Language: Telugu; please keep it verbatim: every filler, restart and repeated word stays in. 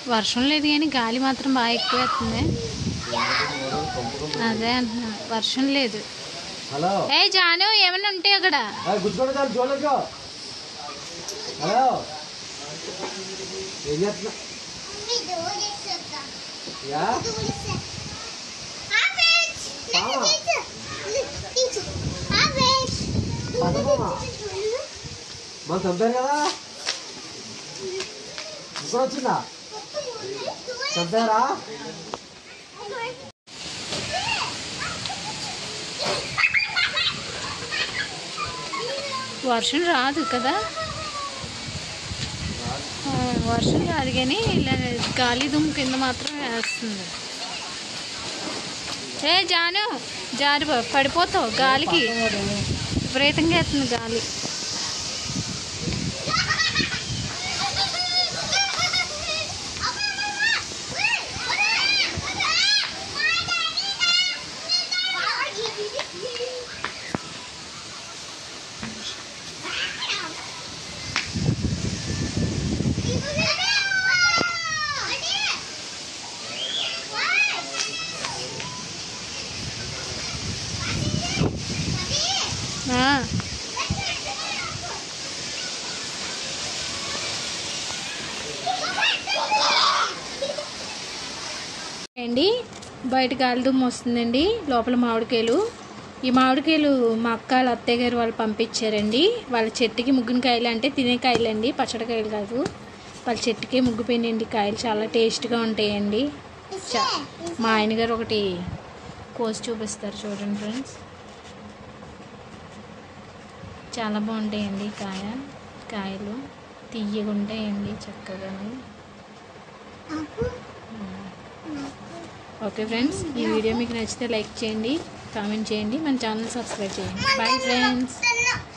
వర్షం లేదు కానీ గాలి మాత్రం బాగా ఎక్కువ వస్తుంది. అదే అంటున్నా, వర్షం లేదు. ఏ జాను ఏమైనా ఉంటే అక్కడ మన చంపారు కదా ఇప్పుడు వచ్చిందా చంపారా? వర్షం రాదు కదా, వర్షం రాదు కానీ ఇలా గాలి దుమ్ము కింద మాత్రం వేస్తుంది. ఏ జాను జారి పడిపోతావు, గాలికి విపరీతంగా వేస్తుంది గాలి. అండి బయట గాలి దుమ్ము వస్తుందండి, లోపల మామిడికాయలు. ఈ మామిడికాయలు మా అక్క వాళ్ళ అత్తయ్య గారు వాళ్ళు పంపించారండి. వాళ్ళ చెట్టుకి ముగ్గుని కాయలు, అంటే తినే కాయలు అండి, పచ్చడికాయలు కాదు. వాళ్ళ చెట్టుకి ముగ్గిపోయినండి కాయలు, చాలా టేస్ట్గా ఉంటాయండి. చా మా ఆయన గారు ఒకటి కోసి చూపిస్తారు చూడండి ఫ్రెండ్స్, చాలా బాగుంటాయండి. కాయ కాయలు తీయగా ఉంటాయండి చక్కగాను. ఓకే ఫ్రెండ్స్, ఈ వీడియో మీకు నచ్చితే లైక్ చేయండి, కామెంట్ చేయండి, మన ఛానల్ సబ్స్క్రైబ్ చేయండి. Bye friends.